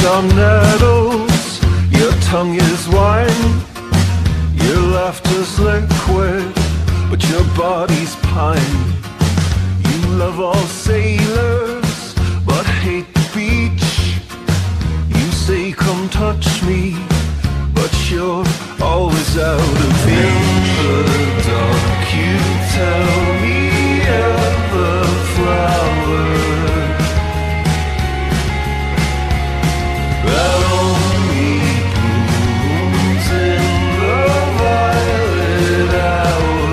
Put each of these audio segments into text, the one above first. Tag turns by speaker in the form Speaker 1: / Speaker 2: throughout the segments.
Speaker 1: are nettles, your tongue is wine, your laughter's liquid, but your body's pine. You love all sailors, but hate the beach. You say come touch me, but you're always out of reach. In the dark you tell me of the flower that only blooms in the violet hour.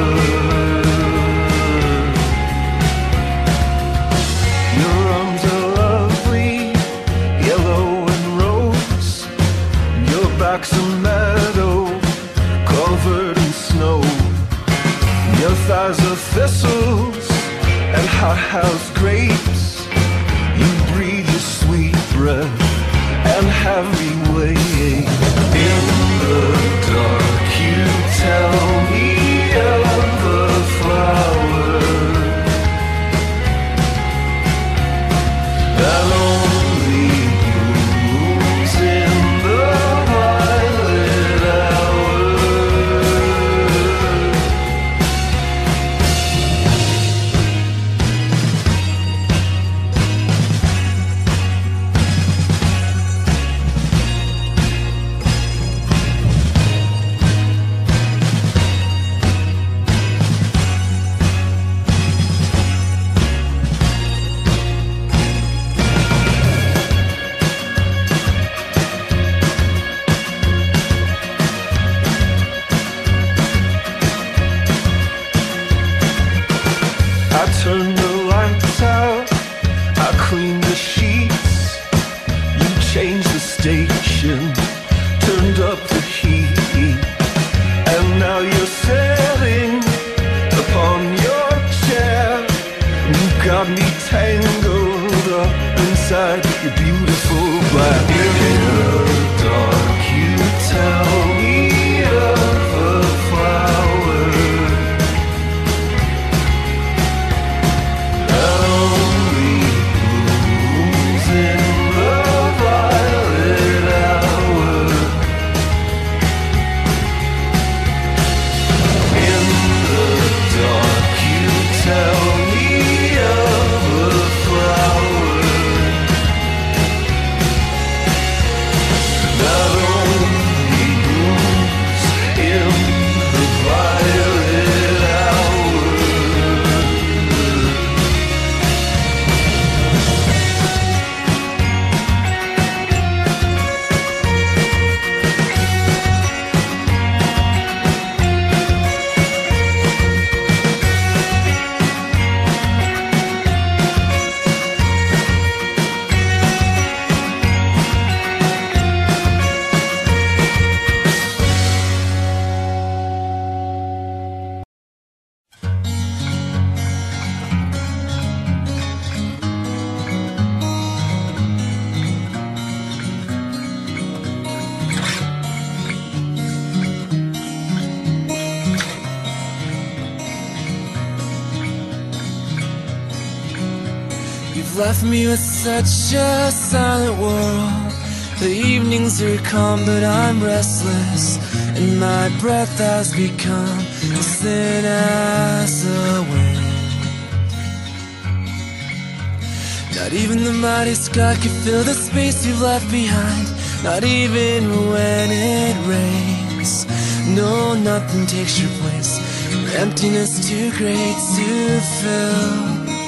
Speaker 1: Your arms are lovely, yellow and rose. Your back's a meadow covered in snow. Your thighs are thistles and hothouse grapes. You breathe your sweet breath and have me waiting. In the dark you tell me of the flower that only blooms in the violet hour. I turned the lights out, I cleaned the sheets. You changed the station, turned up the heat, and now you're sitting upon your chair. You got me tangled up inside your beautiful black hair. In the dark you tell me of the flower that only blooms in the violet hour. In the dark you tell me of the flower that only blooms in the violet hour.
Speaker 2: You've left me with such a silent world. The evenings are calm, but I'm restless, and my breath has become as thin as the wind. Not even the mighty sky can fill the space you've left behind. Not even when it rains. No, nothing takes your place. Your emptiness too great to fill.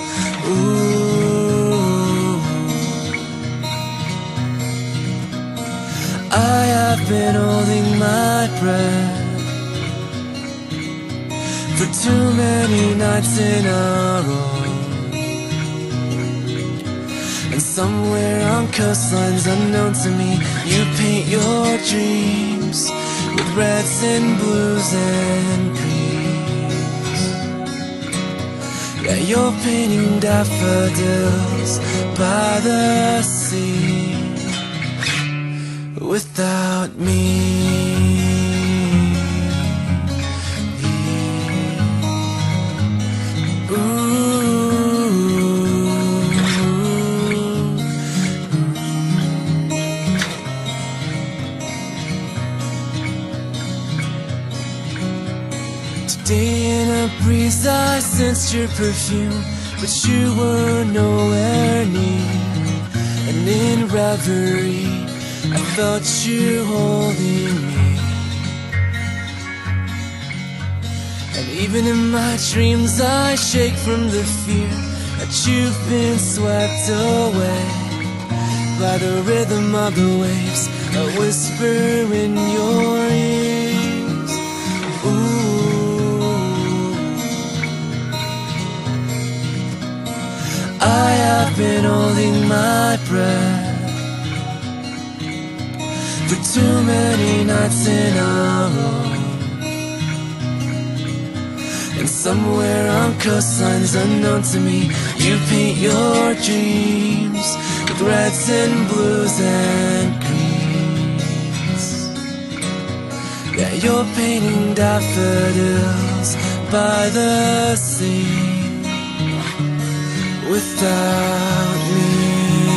Speaker 2: Ooh, I have been holding my breath for too many nights in a row. And somewhere on coastlines unknown to me, you paint your dreams with reds and blues and greens. Yeah, you're painting daffodils by the sea without me. the breeze I sensed your perfume, but you were nowhere near. And in reverie I felt you holding me. And even in my dreams I shake from the fear that you've been swept away by the rhythm of the waves, a whisper in your ears. Ooh, I have been holding my breath for too many nights in a row. And somewhere on coastlines unknown to me, you paint your dreams with reds and blues and greens. Yeah, you're painting daffodils by the sea without me.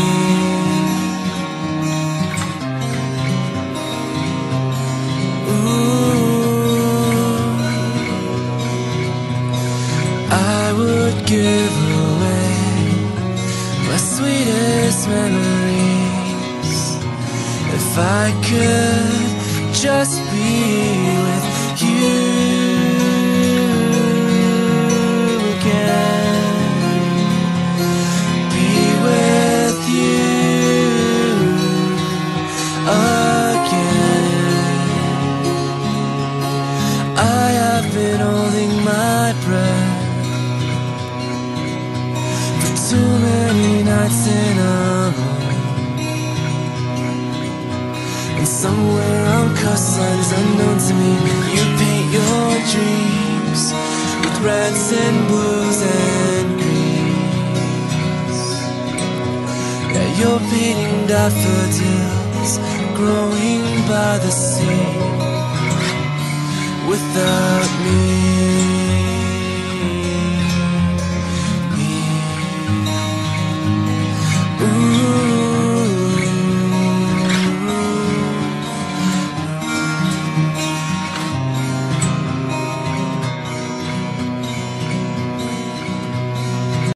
Speaker 2: I would give away my sweetest memories if I could just be with you again. Be with you again. I have been holding my breath too many nights in a row. And somewhere on coastlines unknown to me, you paint your dreams with reds and blues and greens. Yeah, you're painting daffodils growing by the sea without me.